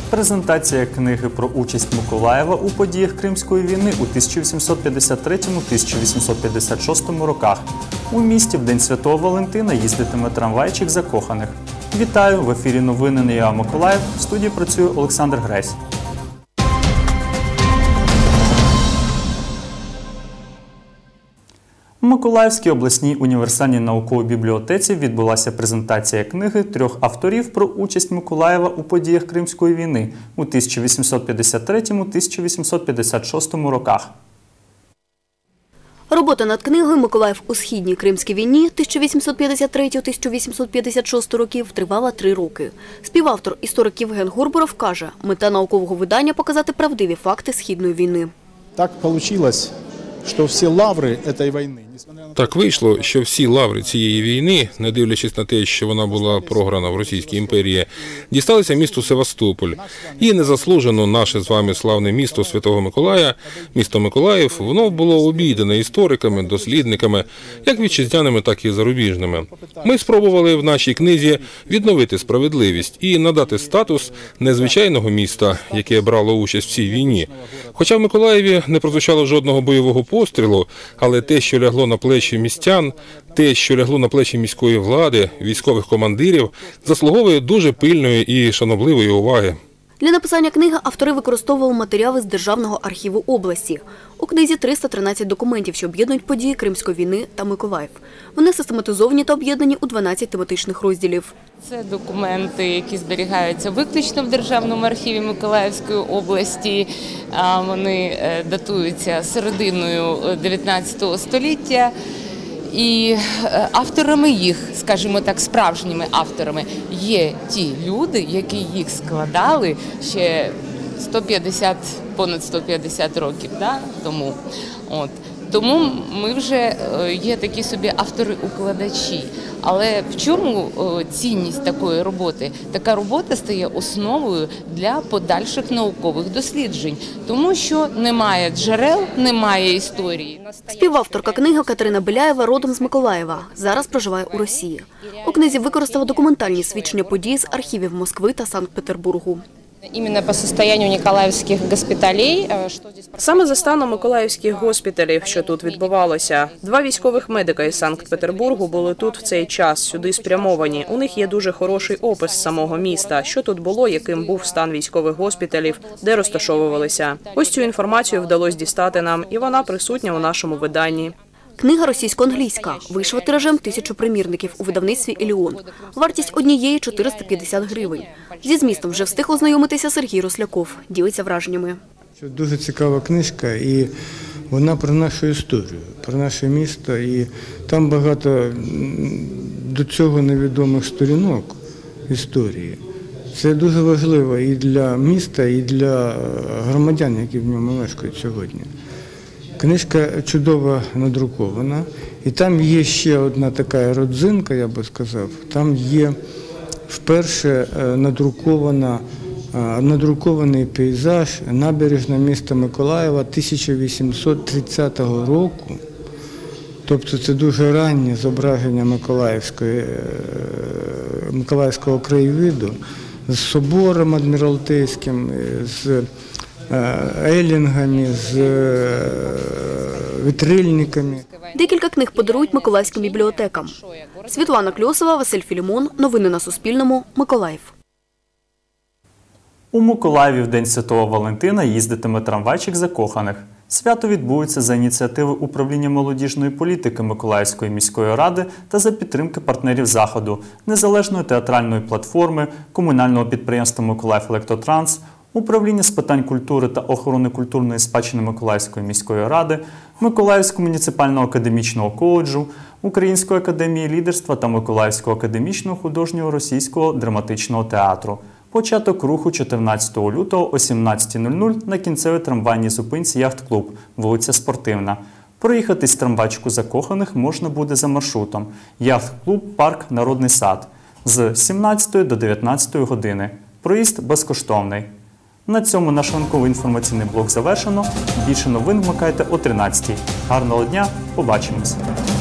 Презентація книги про участь Миколаєва у подіях Кримської війни у 1853-1856 роках. У місті в День Святого Валентина їздитиме трамвайчик закоханих. Вітаю! В ефірі новини НІА Миколаїв. В студії працює Олександр Гресь. У Миколаївській обласній універсальній науковій бібліотеці відбулася презентація книги трьох авторів про участь Миколаєва у подіях Кримської війни у 1853-1856 роках. Робота над книгою «Миколаїв у східній Кримській війні» 1853-1856 років тривала 3 роки. Співавтор, історик Євген Горбуров, каже, мета наукового видання – показати правдиві факти Східної війни. Так вийшло, що всі лаври цієї війни... Так вийшло, що всі лаври цієї війни, не дивлячись на те, що вона була програна в Російській імперії, дісталися місту Севастополь. І незаслужено наше з вами славне місто Святого Миколая, місто Миколаїв, воно було обійдене істориками, дослідниками, як вітчизняними, так і зарубіжними. Ми спробували в нашій книзі відновити справедливість і надати статус незвичайного міста, яке брало участь в цій війні. Хоча в Миколаєві не прозвучало жодного бойового пострілу, але те, що лягло на плечі містян, те, що лягло на плечі міської влади, військових командирів, заслуговує дуже пильної і шанобливої уваги. Для написання книги автори використовували матеріали з Державного архіву області. У книзі 313 документів, що об'єднують події Кримської війни та Миколаїв. Вони систематизовані та об'єднані у 12 тематичних розділів. Це документи, які зберігаються виключно в Державному архіві Миколаївської області. Вони датуються серединою 19 століття. І авторами їх, скажімо так, справжніми авторами є ті люди, які їх складали ще понад 150 років тому. Тому ми вже є такі собі автори-укладачі. Але в чому цінність такої роботи? Така робота стає основою для подальших наукових досліджень, тому що немає джерел, немає історії. Співавторка книги Катерина Беляєва родом з Миколаєва, зараз проживає у Росії. У книзі використала документальні свідчення подій з архівів Москви та Санкт-Петербургу. Саме за станом миколаївських госпіталів, що тут відбувалося. 2 військових медика із Санкт-Петербургу були тут в цей час, сюди спрямовані. У них є дуже хороший опис самого міста, що тут було, яким був стан військових госпіталів, де розташовувалися. Ось цю інформацію вдалося дістати нам, і вона присутня у нашому виданні. Книга російсько-англійська. Вийшов тиражем 1000 примірників у видавництві «Еліон». Вартість однієї – 450 гривень. Зі змістом вже встиг ознайомитися Сергій Росляков. Ділиться враженнями. Дуже цікава книжка, і вона про нашу історію, про наше місто. І там багато до цього невідомих сторінок історії. Це дуже важливо і для міста, і для громадян, які в ньому мешкають сьогодні. Книжка чудово надрукована, і там є ще одна така родзинка, я би сказав. Там є вперше надрукований пейзаж набережна міста Миколаєва 1830 року. Тобто це дуже раннє зображення Миколаївського краєвиду з собором Адміралтейським, з елінгами, з вітрильниками. Декілька книг подарують миколаївським бібліотекам. Світлана Кльосова, Василь Філімон. Новини на Суспільному. Миколаїв. У Миколаєві в День Святого Валентина їздитиме трамвайчик закоханих. Свято відбудеться за ініціативи Управління молодіжної політики Миколаївської міської ради та за підтримки партнерів заходу, Незалежної театральної платформи, комунального підприємства «Миколаївелектротранс», Управління з питань культури та охорони культурної спадщини Миколаївської міської ради, Миколаївського муніципального академічного коледжу, Української академії лідерства та Миколаївського академічного художнього російського драматичного театру. Початок руху 14 лютого о 17:00 на кінцевій трамвайній зупинці «Яхт-клуб», вулиця Спортивна. Проїхатись трамвайчику закоханих можна буде за маршрутом «Яхт-клуб, парк, Народний сад» з 17 до 19 години. Проїзд безкоштовний. На цьому наш ранковий інформаційний блок завершено. Більше новин вмикайте о 13:00. Гарного дня, побачимось!